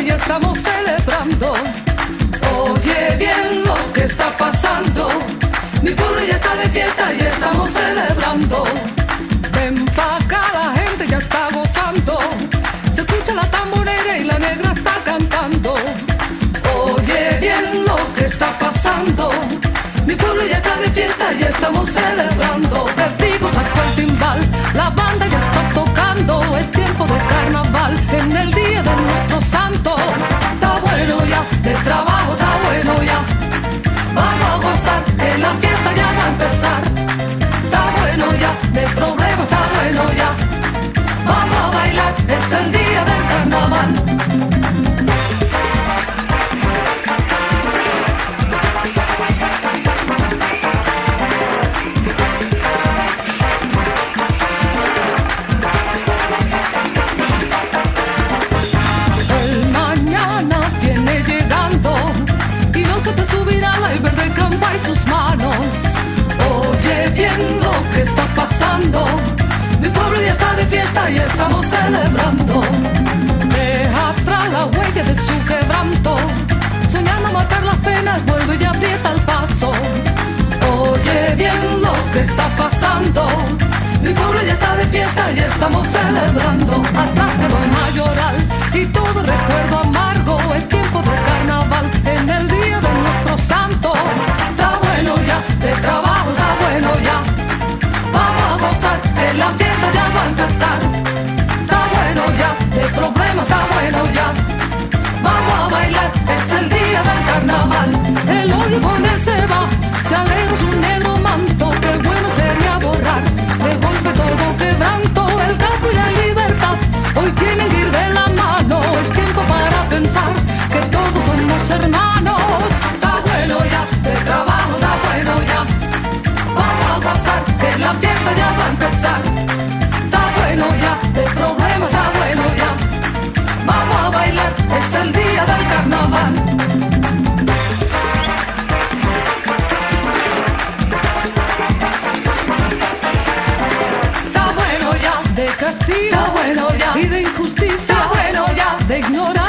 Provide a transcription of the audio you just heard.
y estamos celebrando. Oye bien lo que está pasando, mi pueblo ya está de fiesta y estamos celebrando. Ven pa' acá, la gente ya está gozando, se escucha la tamborera y la negra está cantando. Oye bien lo que está pasando, mi pueblo ya está de fiesta y estamos celebrando. Te digo, sacó el timbal, la banda ya está tocando, es tiempo de carnaval en el día de nuestro santo. Está bueno ya, de trabajo está bueno ya, vamos a gozar que la fiesta ya va a empezar. Está bueno ya, de problema está bueno ya, vamos a bailar, es el día del carnaval. Se te subirá la verde campa y sus manos. Oye bien lo que está pasando, mi pueblo ya está de fiesta y estamos celebrando. Deja atrás la huella de su quebranto, soñando matar las penas, vuelve y aprieta el paso. Oye bien lo que está pasando, mi pueblo ya está de fiesta y estamos celebrando. Atrás quedó el mayoral y todo el recuerdo amargo, es tiempo del carnaval en el día de nuestro santo. Está bueno ya, de trabajo está bueno ya, vamos a gozar que la fiesta ya va a empezar. Está bueno ya, de problema está bueno ya, vamos a bailar, es el día del carnaval. El odio con él se va, se alegra su negro manto, qué bueno sería borrar de golpe todo quebranto. El campo y la libertad hoy tienen que ir de la mano, es tiempo para pensar que todos somos hermanos. Está bueno ya, de trabajo está bueno ya, vamos a gozar que la fiesta ya va a empezar. Está bueno ya, de problema está bueno ya, vamos a bailar, es el día del carnaval. De castigo, está bueno ya, y de injusticia, está bueno ya, de ignorancia.